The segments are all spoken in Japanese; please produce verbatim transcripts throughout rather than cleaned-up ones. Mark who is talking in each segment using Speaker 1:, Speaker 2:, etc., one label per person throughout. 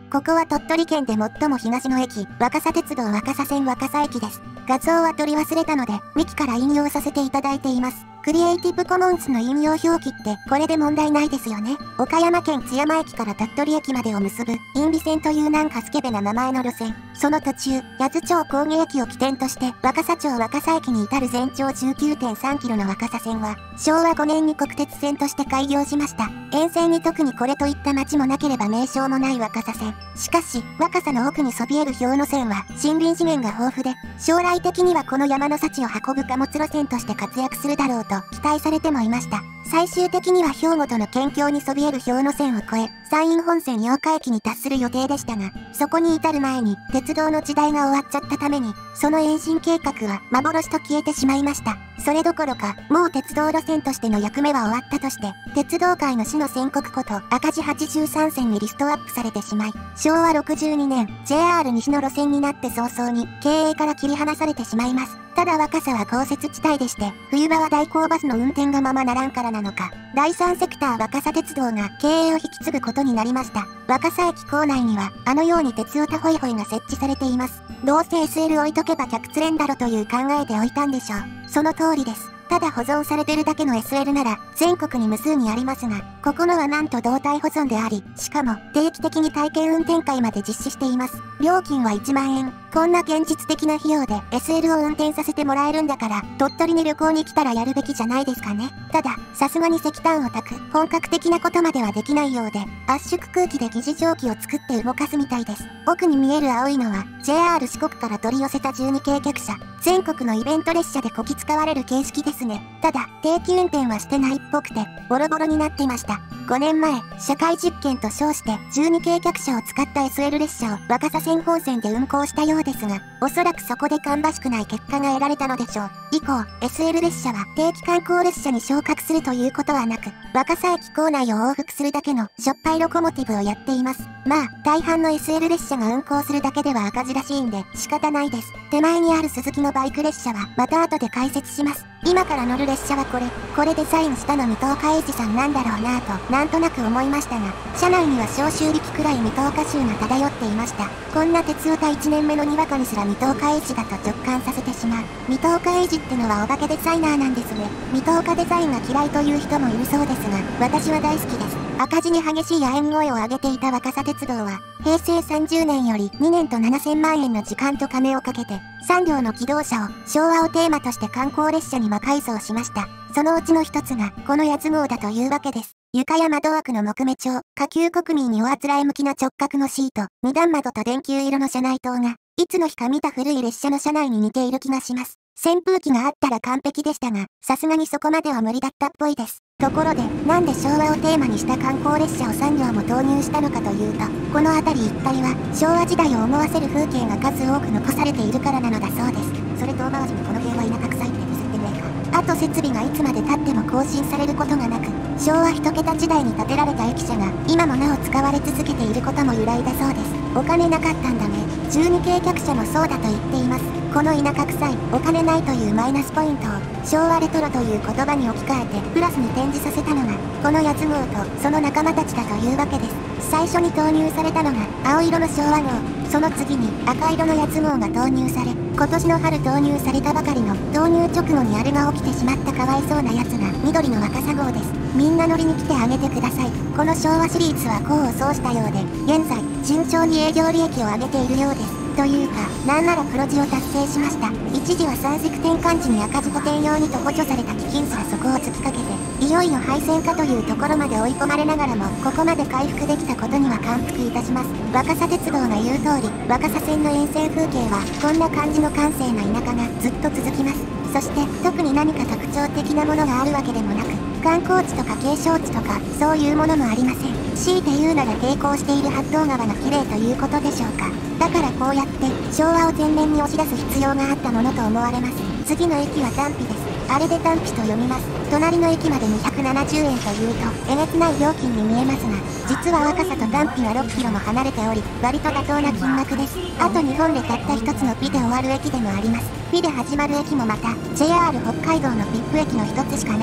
Speaker 1: ここは鳥取県で最も東の駅、若狭鉄道若狭線若狭駅です。画像は取り忘れたので、ウィキから引用させていただいています。クリエイティブコモンズの引用表記ってこれで問題ないですよね。岡山県津山駅から鳥取駅までを結ぶインビ線というなんかスケベな名前の路線。その途中、八頭町工芸駅を起点として若狭町若狭駅に至る全長 じゅうきゅうてんさんキロの若狭線はしょうわごねんに国鉄線として開業しました。沿線に特にこれといった町もなければ名称もない若狭線。しかし、若狭の奥にそびえる氷ノ線は森林資源が豊富で、将来的にはこの山の幸を運ぶ貨物路線として活躍するだろうと期待されてもいました。最終的には兵庫との県境にそびえる氷ノ線を越え、山陰本線八岡駅に達する予定でしたが、そこに至る前に鉄道の時代が終わっちゃったために、その延伸計画は幻と消えてしまいました。それどころか、もう鉄道路線としての役目は終わったとして、鉄道界の死の宣告こと赤字はちじゅうさんせんにリストアップされてしまい、しょうわろくじゅうにねん、ジェイアール 西の路線になって早々に経営から切り離されてしまいます。ただ若狭は豪雪地帯でして、冬場は代行バスの運転がままならんからなのか、だいさんセクター若狭鉄道が経営を引き継ぐことになりました。若狭駅構内には、あのように鉄オタホイホイが設置されています。どうせ エスエル 置いとけば客釣れんだろという考えで置いたんでしょう。その通りです。ただ保存されてるだけの エスエル なら全国に無数にありますが、ここのはなんと動態保存であり、しかも定期的に体験運転会まで実施しています。料金はいちまんえん。こんな現実的な費用で エスエル を運転させてもらえるんだから、鳥取に旅行に来たらやるべきじゃないですかね。ただ、さすがに石炭を焚く本格的なことまではできないようで、圧縮空気で疑似蒸気を作って動かすみたいです。奥に見える青いのは ジェイアール 四国から取り寄せたじゅうにけい客車。全国のイベント列車でこき使われる形式ですね。ただ、定期運転はしてないっぽくて、ボロボロになっていました。ごねんまえ、社会実験と称してじゅうにけい客車を使った エスエル 列車を若狭線本線で運行したようですが、おそらくそこで芳しくない結果が得られたのでしょう。以降、エスエル 列車は定期観光列車に昇格するということはなく、若狭駅構内を往復するだけのしょっぱいロコモティブをやっています。まあ、大半の エスエル 列車が運行するだけでは赤字らしいんで仕方ないです。手前にある鈴木のバイク列車はまた後で解説します。今から乗る列車はこれ。これデザインしたの水戸岡英二さんなんだろうなぁとなんとなく思いましたが、車内には消臭力くらい水戸岡臭が漂っていました。こんな鉄オタいちねんめのにわかにすら水戸岡英二だと直感させてしまう。水戸岡英二ってのはお化けデザイナーなんですね。水戸岡デザインが嫌いという人もいるそうですが、私は大好きです。赤字に激しい亜鉛声を上げていた若狭鉄道は、へいせいさんじゅうねんよりにねんとななせんまんえんの時間と金をかけて、さんりょうの気動車を昭和をテーマとして観光列車に魔改造しました。そのうちの一つが、この八つ号だというわけです。床や窓枠の木目調、下級国民におあつらえ向きな直角のシート、二段窓と電球色の車内灯が、いつの日か見た古い列車の車内に似ている気がします。扇風機があったら完璧でしたが、さすがにそこまでは無理だったっぽいです。ところで、なんで昭和をテーマにした観光列車をさんりょうも投入したのかというと、この辺り一帯は昭和時代を思わせる風景が数多く残されているからなのだそうです。それと大回しにこの辺は田舎臭いってディスってねえか。あと設備がいつまで経っても更新されることがなく、昭和一桁時代に建てられた駅舎が今もなお使われ続けていることも由来だそうです。お金なかったんだね。じゅうにけい客車もそうだと言っています。この田舎臭い、お金ないというマイナスポイントを昭和レトロという言葉に置き換えてプラスに展示させたのがこの八つ号とその仲間たちだというわけです。最初に投入されたのが青色の昭和号、その次に赤色の八つ号が投入され、今年の春投入されたばかりの投入直後にあれが起きてしまったかわいそうなやつが緑の若狭号です。みんな乗りに来てあげてください。この昭和シリーズは功を奏したようで、現在順調に営業利益を上げているようです。というか、なんなら黒字を達成しました。一時は三軸転換時に赤字補填用にと補助された基金すらそこを突きかけて、いよいよ廃線かというところまで追い込まれながらも、ここまで回復できたことには感服いたします。若狭鉄道が言う通り、若狭線の沿線風景は、こんな感じの閑静な田舎がずっと続きます。そして、特に何か特徴的なものがあるわけでもなく、観光地とか景勝地とか、そういうものもありません。強いて言うなら並行している八東川の綺麗ということでしょうか。だからこうやって昭和を前面に押し出す必要があったものと思われます。次の駅は丹比です。あれで丹比と読みます。隣の駅までにひゃくななじゅうえんというとえげつない料金に見えますが、実は若狭と丹比はろっキロも離れており、割と妥当な金額です。あと日本でたった一つのピで終わる駅でもあります。ピで始まる駅もまた ジェイアール 北海道のピップ駅の一つしかなく、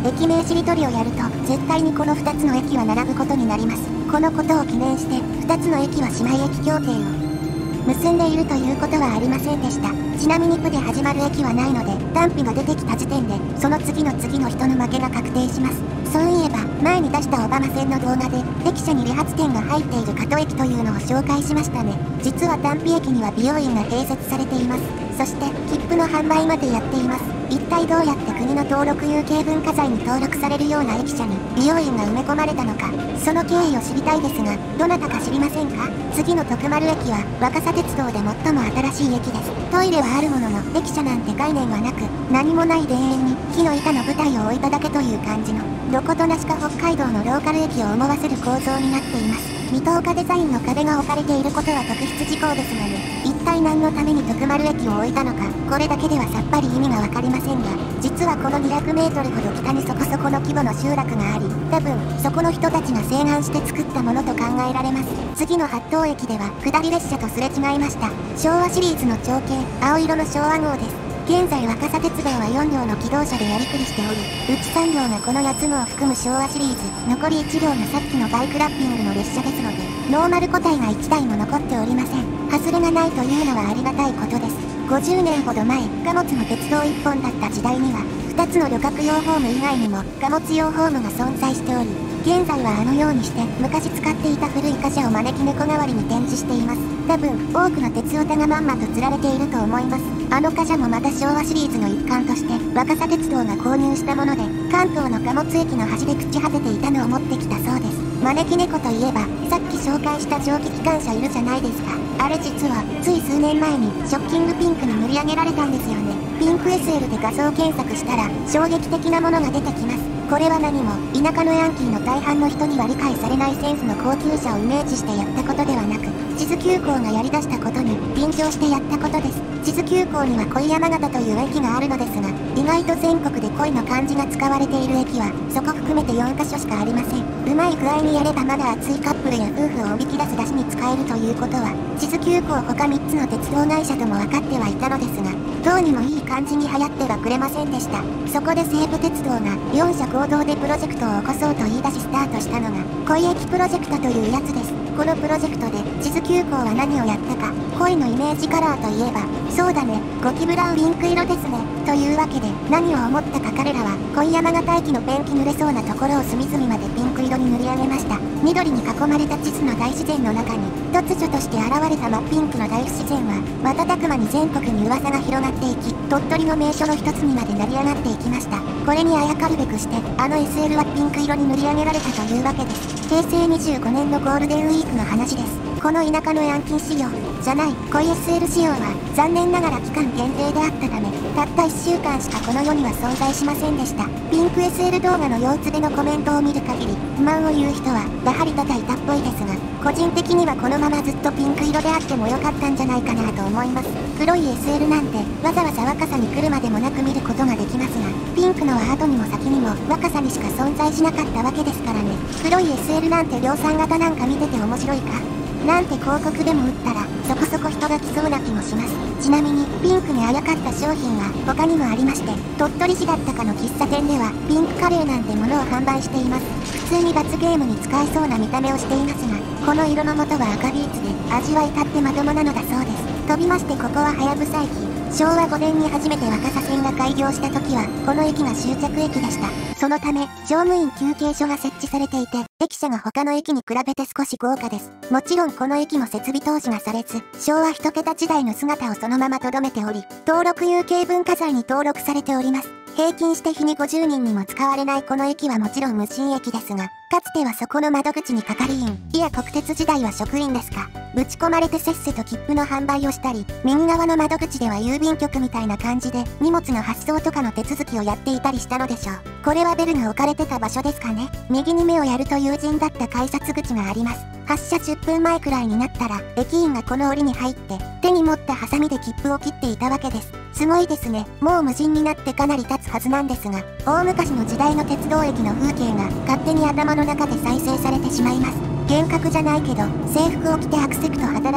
Speaker 1: 駅名しりとりをやると絶対にこのふたつの駅は並ぶことになります。このことを記念してふたつの駅は姉妹駅協定を結んでいるということはありませんでした。ちなみにプで始まる駅はないので、単品が出てきた時点でその次の次の人の負けが確定します。そういえば前に出したオバマ線の動画で駅舎に理髪店が入っている加戸駅というのを紹介しましたね。実は単品駅には美容院が併設されています。そして切符の販売までやっています。一体どうやって国の登録有形文化財に登録されるような駅舎に美容院が埋め込まれたのか、その経緯を知りたいですが、どなたか知りませんか？次の徳丸駅は若狭鉄道で最も新しい駅です。トイレはあるものの駅舎なんて概念はなく、何もない田園に木の板の舞台を置いただけという感じの、どことなしか北海道のローカル駅を思わせる構造になっています。未踏化デザインの壁が置かれていることは特筆事項ですがね、一体何のために徳丸駅を置いたのか、これだけではさっぱり意味がわかりませんが、実はこのにひゃくメートルほど北にそこそこの規模の集落があり、多分そこの人たちが請願して作ったものと考えられます。次の八東駅では下り列車とすれ違いました。昭和シリーズの長径青色の昭和号です。現在若狭鉄道はよん両の機動車でやりくりしており、うちさん両がこのやつ号を含む昭和シリーズ、残りいち両がさっきのバイクラッピングの列車ですので、ノーマル個体がいち台も残っておりません。外れがないというのはありがたいことです。ごじゅうねんほど前、貨物の鉄道いっぽんだった時代には、ふたつの旅客用ホーム以外にも貨物用ホームが存在しており、現在はあのようにして昔使っていた古い貨車を招き猫代わりに展示しています。多分多くの鉄オタがまんまと釣られていると思います。あの貨車もまた昭和シリーズの一環として若狭鉄道が購入したもので、関東の貨物駅の端で朽ち果てていたのを持ってきたそうです。招き猫といえばさっき紹介した蒸気機関車いるじゃないですか。あれ実はつい数年前にショッキングピンクに塗り上げられたんですよね。ピンク エスエル で画像検索したら衝撃的なものが出てきます。これは何も田舎のヤンキーの大半の人には理解されないセンスの高級車をイメージしてやったことではなく、智頭急行がやり出したことに便乗してやったことです。智頭急行には恋山形という駅があるのですが、意外と全国で恋の漢字が使われている駅はそこ含めてよんカ所しかありません。うまい具合にやればまだ熱いカップルや夫婦をおびき出す出しに使えるということは、智頭急行他みっつの鉄道会社とも分かってはいたのですが、どうにもいい感じに流行ってはくれませんでした。そこで西武鉄道がよん社合同でプロジェクトを起こそうと言い出しスタートしたのが恋駅プロジェクトというやつです。このプロジェクトで智頭急行は何をやったか、恋のイメージカラーといえば、そうだね、ゴキブラウンピンク色ですね。というわけで何を思ったか彼らは恋山形駅のペンキ濡れそうなところを隅々までピンク色に塗り上げました。緑に囲まれた地図の大自然の中に突如として現れた真っピンクの大不自然は瞬く間に全国に噂が広がっていき、鳥取の名所の一つにまで成り上がっていきました。これにあやかるべくしてあの エスエル はピンク色に塗り上げられたというわけです。へいせいにじゅうごねんのゴールデンウィークの話です。この田舎のヤンキー仕様じゃない恋 エスエル 仕様は残念ながら期間限定であったため、たったいっしゅうかんしかこの世には存在しませんでした。ピンク エスエル 動画の腰つべのコメントを見る限り不満を言う人はやはり多々いたっぽいですが、個人的にはこのままずっとピンク色であってもよかったんじゃないかなと思います。黒い エスエル なんてわざわざ若さに来るまでもなく見ることができますが、ピンクのは後にも先にも若さにしか存在しなかったわけですからね。黒い エスエル なんて量産型なんか見てて面白いかなんて広告でも打ったらそこそこ人が来そうな気もします。ちなみにピンクにあやかった商品は他にもありまして、鳥取市だったかの喫茶店ではピンクカレーなんてものを販売しています。普通に罰ゲームに使えそうな見た目をしていますが、この色の元は赤ビーツで味は至ってまともなのだそうです。飛びましてここははやぶさ駅。しょうわごねんに初めて若狭線が開業した時はこの駅が終着駅でした。そのため乗務員休憩所が設置されていて、駅舎が他の駅に比べて少し豪華です。もちろんこの駅も設備投資がされず、昭和一桁時代の姿をそのまま留めており、登録有形文化財に登録されております。平均して日にごじゅうにんにも使われないこの駅はもちろん無人駅ですが、かつてはそこの窓口に係員、いや国鉄時代は職員ですか、ぶち込まれてせっせと切符の販売をしたり、右側の窓口では郵便局みたいな感じで荷物の発送とかの手続きをやっていたりしたのでしょう。これはベルが置かれてた場所ですかね。右に目をやると友人だった改札口があります。発車じゅっぷんまえくらいになったら駅員がこの檻に入って手に持ったハサミで切符を切っていたわけです。すごいですね。もう無人になってかなり経つはずなんですが、大昔の時代の鉄道駅の風景が勝手に頭の中で再生されてしまいます。幻覚じゃないけど制服を着てアクセクト働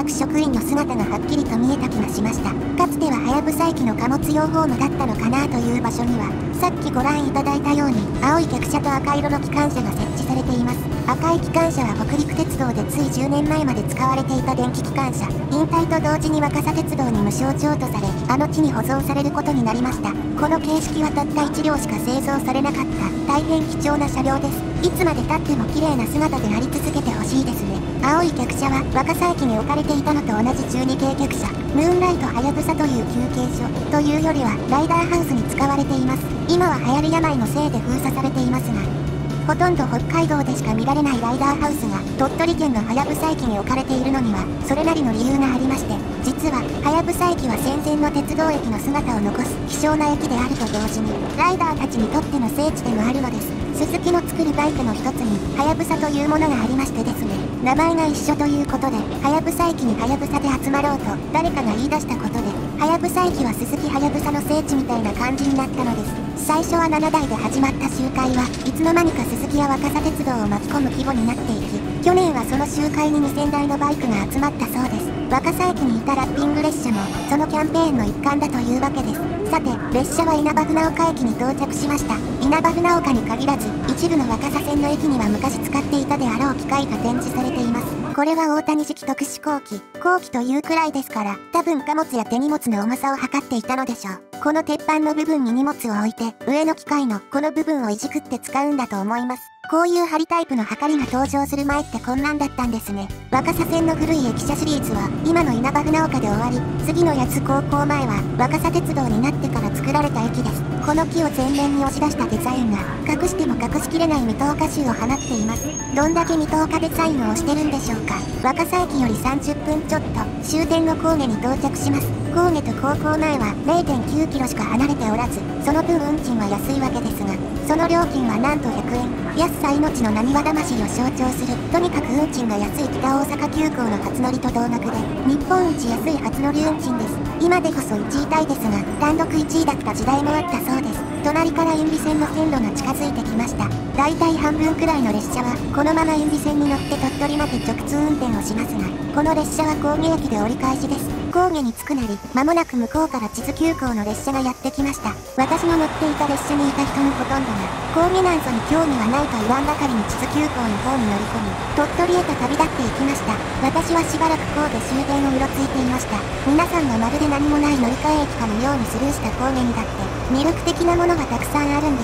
Speaker 1: 各職員の姿がはっきりと見えた気がしました。かつてははやぶさ駅の貨物用ホームだったのかなという場所には、さっきご覧いただいたように青い客車と赤色の機関車が設置されています。赤い機関車は北陸鉄道でついじゅうねんまえまで使われていた電気機関車。引退と同時に若狭鉄道に無償譲渡され、あの地に保存されることになりました。この形式はたったいち両しか製造されなかった大変貴重な車両です。いつまで経っても綺麗な姿であり続けてほしいですね。青い客車は若狭駅に置かれていたのと同じじゅうにけい客車、ムーンライトはやぶさという休憩所というよりはライダーハウスに使われています。今は流行る病のせいで封鎖されていますが、ほとんど北海道でしか見られないライダーハウスが鳥取県のはやぶさ駅に置かれているのにはそれなりの理由がありまして、実ははやぶさ駅は戦前の鉄道駅の姿を残す希少な駅であると同時にライダーたちにとっての聖地でもあるのです。スズキの作るバイクの一つにはやぶさというものがありましてですね、名前が一緒ということではやぶさ駅にはやぶさで集まろうと誰かが言い出したことで、はやぶさ駅はスズキはやぶさの聖地みたいな感じになったのです。最初はななだいで始まった集会はいつの間にかスズキや若狭鉄道を巻き込む規模になっていき、去年はその集会ににせんだいのバイクが集まったそうです。若狭駅にいたラッピング列車もそのキャンペーンの一環だというわけです。さて、列車は稲葉船岡駅に到着しました。稲葉船岡に限らず一部の若狭線の駅には昔使っていたであろう機械が展示されています。これは大谷式特殊工機、工機というくらいですから、多分貨物や手荷物の重さを測っていたのでしょう。この鉄板の部分に荷物を置いて、上の機械のこの部分をいじくって使うんだと思います。こういう針タイプの測りが登場する前ってこんなんだったんですね。若狭線の古い駅舎シリーズは今の稲葉船岡で終わり、次の八津高校前は若狭鉄道になってから作られた駅です。この木を前面に押し出したデザインが隠しても隠しきれない未踏化集を放っています。どんだけ未踏化デザインをしてるんでしょうか。若狭駅よりさんじゅっぷんちょっと終点の神戸に到着します。神戸と高校前は れいてんきゅうキロしか離れておらず、その分運賃は安いわけですが、その料金はなんとひゃくえん。安さ命のなにわ魂を象徴する、とにかく運賃が安い北大阪急行の初乗りと同額で、日本一安い初乗り運賃です。今でこそいちいタイですが、単独いちいだった時代もあったそうです。隣から因美線の線路が近づいてきました。だいたい半分くらいの列車は、このまま因美線に乗って鳥取まで直通運転をしますが、この列車は神戸駅で折り返しです。神戸に着くなり、間もなく向こうから智頭急行の列車がやってきました。私の乗っていた列車にいた人のほとんどが、神戸なんぞに興味はないと言わんばかりに智頭急行の方に乗り込み、鳥取へと旅立っていきました。私はしばらく神戸終点をうろついていました。皆さんがまるで何もない乗り換え駅かのようにスルーした神戸にだって、魅力的なものがたくさんあるんです。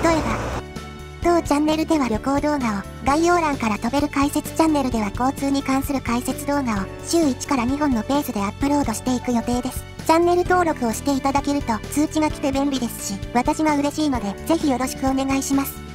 Speaker 1: 例えば、当チャンネルでは旅行動画を、概要欄から飛べる解説チャンネルでは交通に関する解説動画を週いちからにほんのペースでアップロードしていく予定です。チャンネル登録をしていただけると通知が来て便利ですし、私が嬉しいのでぜひよろしくお願いします。